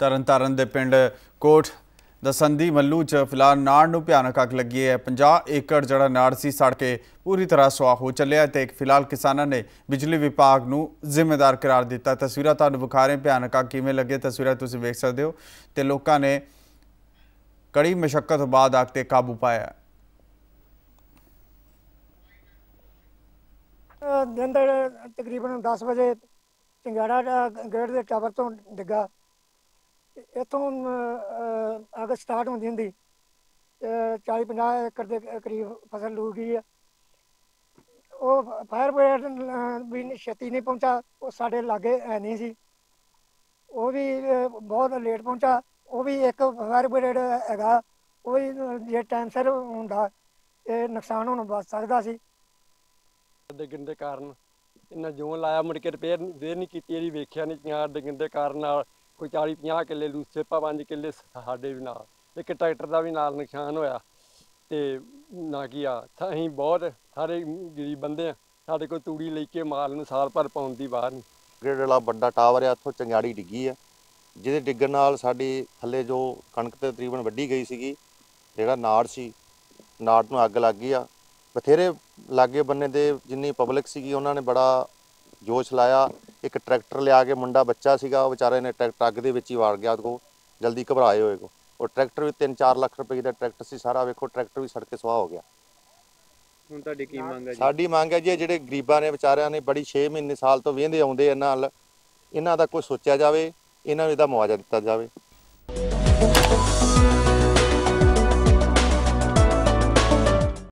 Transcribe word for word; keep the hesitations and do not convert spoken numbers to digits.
ਤਰਨਤਾਰਨ ਦੇ ਪਿੰਡ ਕੋਟ ਦਸੰਦੀ ਮੱਲੂ ਚ ਫਿਲਹਾਲ ਨਾੜ ਨੂੰ ਭਿਆਨਕ ਅੱਗ ਲੱਗੀ ਹੈ। ਪੰਜਾਹ ਏਕੜ ਜਿਹੜਾ ਨਾੜ ਸੀ ਸੜ ਕੇ ਪੂਰੀ ਤਰ੍ਹਾਂ ਸੁਆਹ ਹੋ ਚੱਲਿਆ ਤੇ ਫਿਲਹਾਲ ਕਿਸਾਨਾਂ ਨੇ ਬਿਜਲੀ ਵਿਭਾਗ ਨੂੰ ਜ਼ਿੰਮੇਦਾਰ करार ਦਿੱਤਾ। ਤਸਵੀਰਾਂ ਤੁਹਾਨੂੰ ਵਿਖਾ ਰਹੇ ਭਿਆਨਕ ਅੱਗ ਕਿਵੇਂ ਲੱਗੇ, ਤਸਵੀਰਾਂ ਤੁਸੀਂ ਵੇਖ ਸਕਦੇ ਹੋ ਤੇ ਲੋਕਾਂ ਨੇ ਕੜੀ ਮਸ਼ੱਕਤ ਤੋਂ ਬਾਅਦ ਅੱਗ ਤੇ ਕਾਬੂ ਪਾਇਆ। दिन तकरीबन दस बजे चंगाड़ा गेट के टावर तो डिग्गा। इतों अग स्टार्ट होंदी होंदी चाली पंजाह एकड़ के करीब फसल लूग गई है। वो फायर ब्रिगेड भी छेती नहीं पहुंचा, वो साढ़े लागे है नहीं सी, वो भी बहुत लेट पहुंचा। वो भी एक फायर ब्रिगेड हैगा, वो भी जे टाइम सिर होंदा ये नुकसान होना बच सकता सी। डिगन के कारण इन्हें जोन लाया मुड़ के रिपेयर रिपेयर नहीं की, वेख्या नहीं चिंगार डिगन के कारण कोई चाली पंजाह किले लूसे पाँच किले साढ़े भी नाल एक ट्रैक्टर का भी नाल नुकसान होया। तो ना कि आ अं बहुत सारे गरीब बंदे हैं, साढ़े को तूड़ी लेके माल में साल भर पाउन की बाहर नहीं। ਜਿਹੜਾ ਵੱਡਾ ਟਾਵਰ ਆ ਇੱਥੋਂ ਚੰਗਿਆੜੀ ਡਿੱਗੀ ਹੈ, ਜਿਹਦੇ ਡਿੱਗਣ ਨਾਲ ਸਾਡੀ ਥੱਲੇ ਜੋ ਕਣਕ ਤੇ ਤਕਰੀਬਨ ਵੱਢੀ ਗਈ ਸੀਗੀ, ਜਿਹੜਾ ਨਾੜ ਸੀ ਨਾੜ ਨੂੰ ਅੱਗ ਲੱਗ ਗਈ ਆ। ਬਥੇਰੇ ਲਾਗੇ ਬੰਨੇ ਦੇ ਜਿੰਨੀ ਪਬਲਿਕ ਸੀਗੀ ਉਹਨਾਂ ਨੇ ਬੜਾ ਜੋਸ਼ ਲਾਇਆ। ਇੱਕ ਟਰੈਕਟਰ ਲਿਆ ਕੇ ਮੁੰਡਾ ਬੱਚਾ ਸੀਗਾ, ਉਹ ਵਿਚਾਰੇ ਨੇ ਟਰੈਕਟਰ ਅੱਗ ਦੇ ਵਿੱਚ ਹੀ ਵਾੜ ਗਿਆ। ਉਹ ਜਲਦੀ ਘਬਰਾਏ ਹੋਏ ਕੋ ਉਹ ਟਰੈਕਟਰ ਵੀ ਤਿੰਨ ਚਾਰ ਲੱਖ ਰੁਪਏ ਦਾ ਟਰੈਕਟਰ ਸੀ ਸਾਰਾ, ਵੇਖੋ ਟਰੈਕਟਰ ਵੀ ਸੜ ਕੇ ਸੁਆਹ ਹੋ ਗਿਆ। ਹੁਣ ਤੁਹਾਡੀ ਕੀ ਮੰਗ ਹੈ ਜੀ? ਸਾਡੀ ਮੰਗ ਹੈ ਜੀ ਜਿਹੜੇ ਗਰੀਬਾਂ ਨੇ ਵਿਚਾਰਿਆਂ ਨੇ ਬੜੀ ਛੇ ਮਹੀਨੇ ਸਾਲ ਤੋਂ ਵਹਿੰਦੇ ਆਉਂਦੇ ਇਹਨਾਂ ਨਾਲ, ਇਹਨਾਂ ਦਾ ਕੋਈ ਸੋਚਿਆ ਜਾਵੇ, ਇਹਨਾਂ ਨੂੰ ਇਹਦਾ ਮੁਆਵਜ਼ਾ ਦਿੱਤਾ ਜਾਵੇ।